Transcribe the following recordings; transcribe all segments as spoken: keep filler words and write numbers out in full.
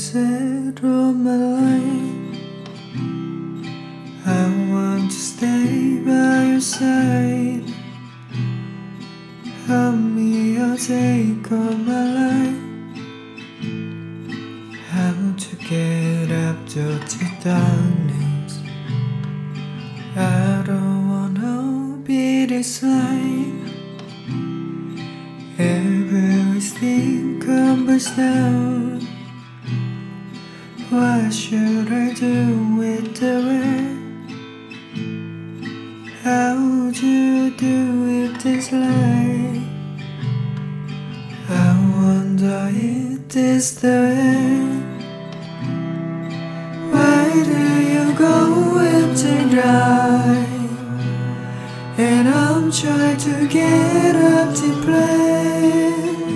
set on my line. I want to stay by your side. Help me, I'll take on my life. How to get up dirty darkness. I don't wanna be this life. Everything crumbles down. What should I do with the rest? How do you do with this life? I wonder if this the end. Why do you go into dry? And I'm trying to get up to play.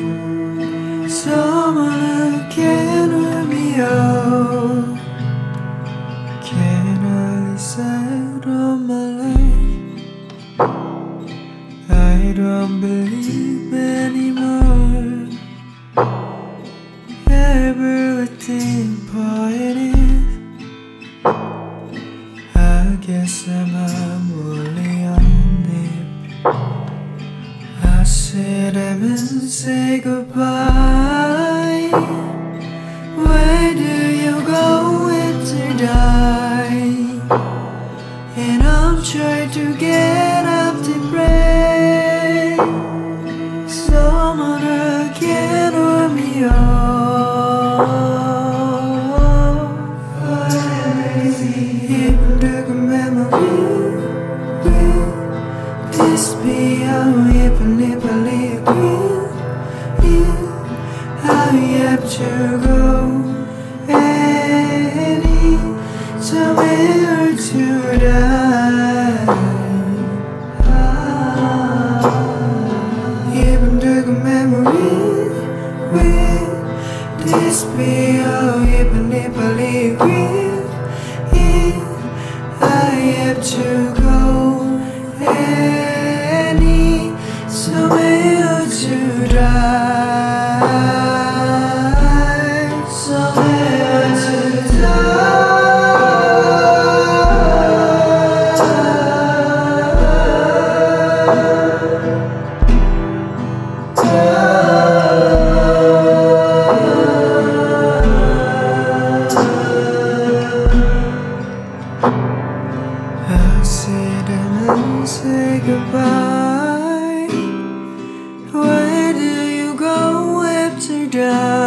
Someone who can hear me out. Can I decide on my life? I don't believe anymore. Everything pointed. I guess I'm only on it. I sit up and say goodbye. Where do you go into die? And I'm trying to get up to pray. Someone who can hear me off. Even the memory will dispear. Even if I live here, I have to go. Any somewhere to die. Even the memory will disappear. Even if I live here, I have to go. Any somewhere to die. Somewhere to die. I'll sit down and say goodbye. Where do you go after dark?